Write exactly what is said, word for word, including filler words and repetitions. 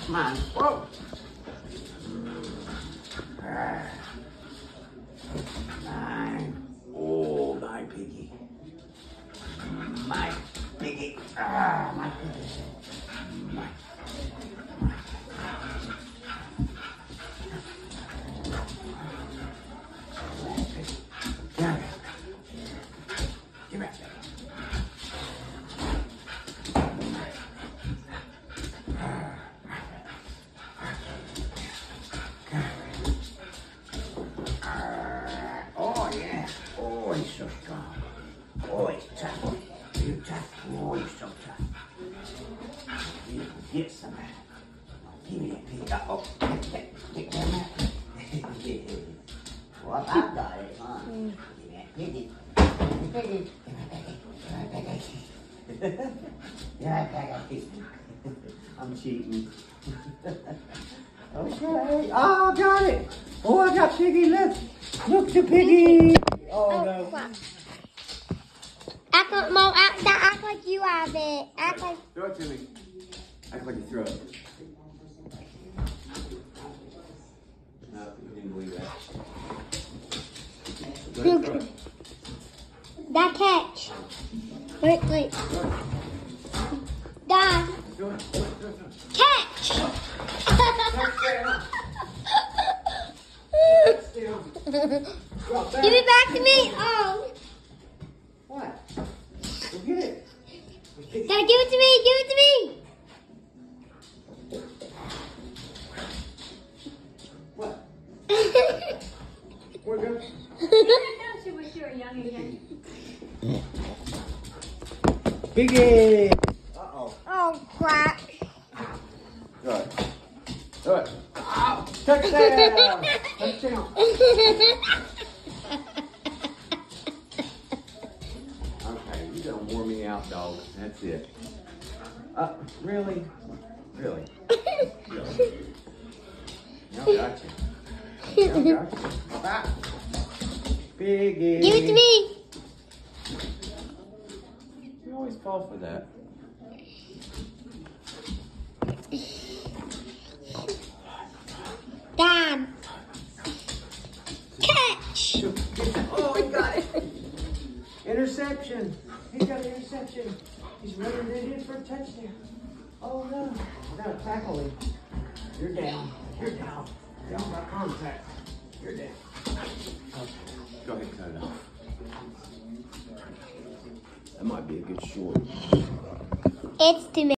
Come on. Whoa. Nine. Oh, my piggy. My piggy. Ah, my piggy. My. Got it. Give it. Oh yeah. Oh, he's so strong. Oh, he's tough. You're tough. Oh, he's so tough. You can get some of that. Give me that pig. Oh, pick that up. Well, I've got it, huh? Give me that piggy. Piggy. Give me that piggy. Give me that piggy. Give me that piggy. I'm cheating. Okay. Oh, I got it. Oh, I got piggy. Look. Look to piggy. Oh, Oh, no. crap. Act like, Mom, act, act like you have it. Act like... Throw it to me. Act like you throw it. No, you didn't believe that. Go ahead, throw it. That catch. Wait, wait. Dad. Do it. Do it. Do it. Catch. Give it back to me. Oh. What? Go get it. Dad, give it to me. Give it to me. What? Where'd it go? She wish you were young again. Piggy! Uh-oh. Oh, crap. Do it. Do it. Ow! Touchdown! Touchdown! Okay, you done wore me out, dog. That's it. Uh, really? Really? Really? Y'all got you. Y'all got you. Bye. Piggy! Give it to me. You always fall for that. Dad. Catch. Oh, he got it. Interception. He got an interception. He's running it in for a touchdown. Oh, no. I got to tackle him. You're down. You're down. Down by contact. You're down. Okay. Go ahead and cut it off. That might be a good short. It's to me.